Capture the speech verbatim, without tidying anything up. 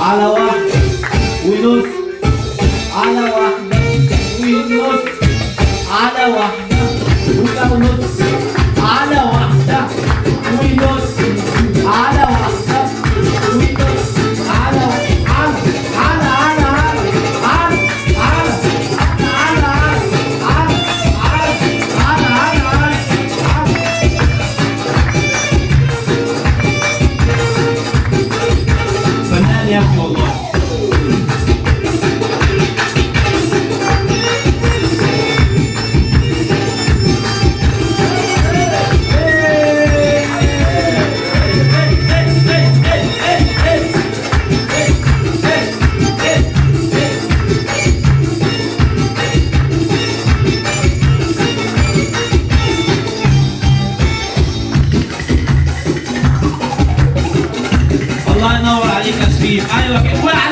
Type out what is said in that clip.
على واحدة ونص، على واحدة ونص، على واحدة ونص، على واحدة ونص، على واحدة ونص، على على على على على على على على على على فنان يا ابني والله. الله ينور عليك يا سفير. ايوه كده.